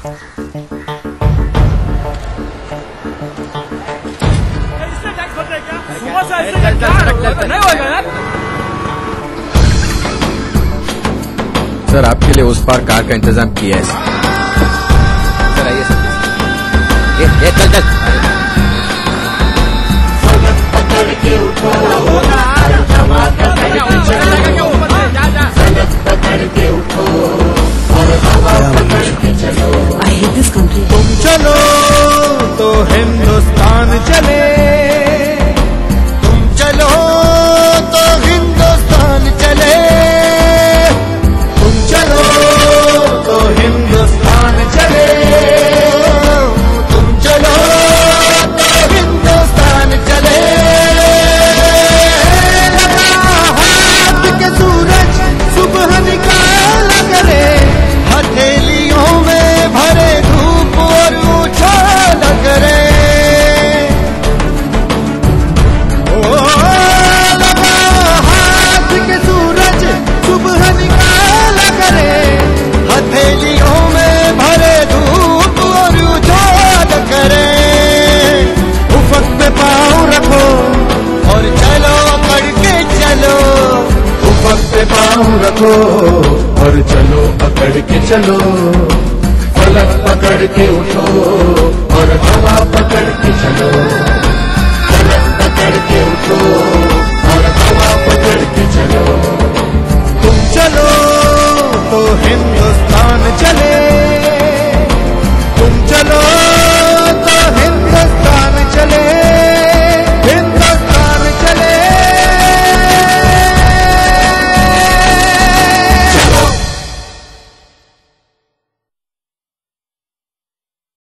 Sir आपके लिए उस पार कार का इंतजाम किया है सर। आइए सर। चल चल। I hate this country. तुम चलो तो हिंदुस्तान चले, तुम चलो तो हिंदुस्तान चले, तुम चलो तो हिंदुस्तान चले, तुम चलो तो हिंदुस्तान चले। लगा हाथ के सूरज सुबह निकाला करे, हथेलियों में भरे धूप और उछाल करे। ओ लगा हाथ के सूरज सुबह निकाला करे, हथेलियों में भरे धूप और उछाल करे। उफक पे पाँव रखो और चलो पकड़ के चलो, उफक पे पाँव रखो और चलो पकड़ के चलो। फलक पकड़ के उठो और हवा पकड़ के चलो, फलक पकड़ के उठो।